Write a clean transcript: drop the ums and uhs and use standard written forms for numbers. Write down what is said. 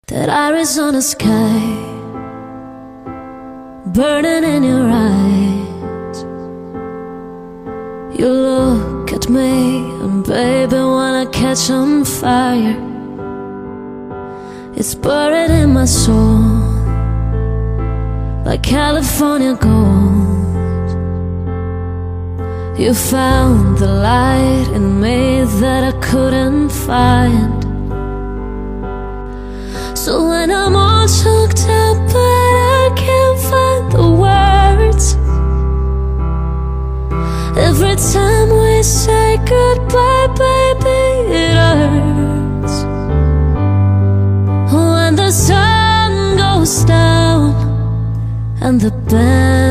That Arizona sky burning in your eyes. You look at me and baby wanna catch on fire. It's buried in my soul like California gold. You found the light in me that I couldn't find. So when I'm all choked up but I can't find the words, every time we say goodbye, baby, it hurts. When the sun goes down and the band